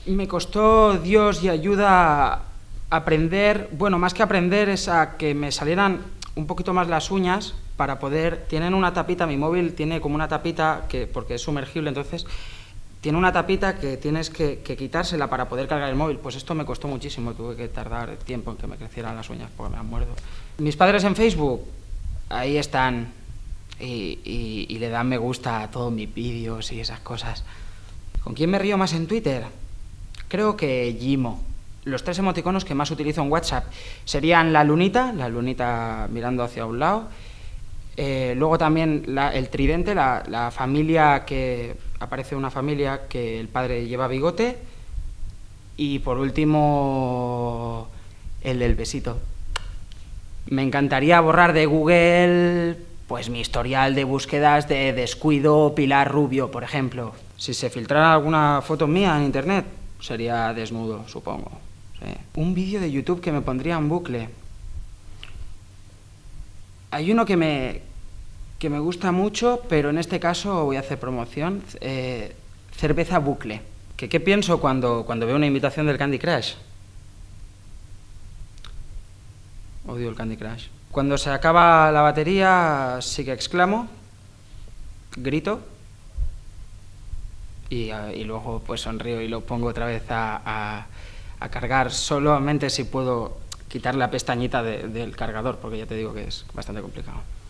Me costó Dios y ayuda a aprender, bueno, más que aprender es a que me salieran un poquito más las uñas para poder... Tienen una tapita, mi móvil tiene como una tapita, porque es sumergible, entonces tiene una tapita que tienes que quitársela para poder cargar el móvil. Pues esto me costó muchísimo, tuve que tardar tiempo en que me crecieran las uñas porque me las muerdo. Mis padres en Facebook, ahí están, y le dan me gusta a todos mis vídeos y esas cosas. ¿Con quién me río más en Twitter? Creo que Gimo. Los 3 emoticonos que más utilizo en WhatsApp serían la lunita mirando hacia un lado, luego también el tridente, la familia que... Aparece una familia que el padre lleva bigote, y por último el del besito. Me encantaría borrar de Google pues mi historial de búsquedas de descuido Pilar Rubio, por ejemplo. Si se filtrara alguna foto mía en internet, sería desnudo, supongo. Sí. Un vídeo de YouTube que me pondría en bucle. Hay uno que me gusta mucho, pero en este caso voy a hacer promoción. Cerveza bucle. ¿Qué pienso cuando veo una invitación del Candy Crush? Odio el Candy Crush. Cuando se acaba la batería sí que exclamo, grito y luego pues sonrío y lo pongo otra vez a cargar, solamente si puedo quitar la pestañita del cargador, porque ya te digo que es bastante complicado.